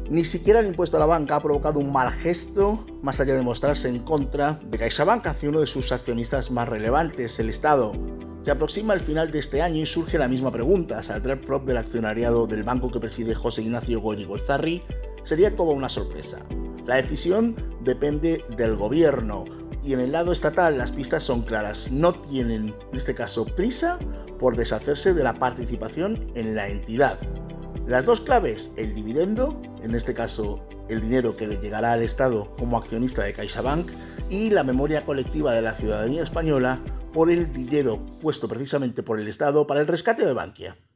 Ni siquiera el impuesto a la banca ha provocado un mal gesto, más allá de mostrarse en contra de CaixaBank hacia uno de sus accionistas más relevantes, el Estado. Se aproxima el final de este año y surge la misma pregunta: ¿saldrá el prop del accionariado del banco que preside José Ignacio Goyri-Golzarri? Sería toda una sorpresa. La decisión depende del gobierno y en el lado estatal las pistas son claras. No tienen, en este caso, prisa por deshacerse de la participación en la entidad. Las dos claves: el dividendo, en este caso el dinero que le llegará al Estado como accionista de CaixaBank, y la memoria colectiva de la ciudadanía española por el dinero puesto precisamente por el Estado para el rescate de Bankia.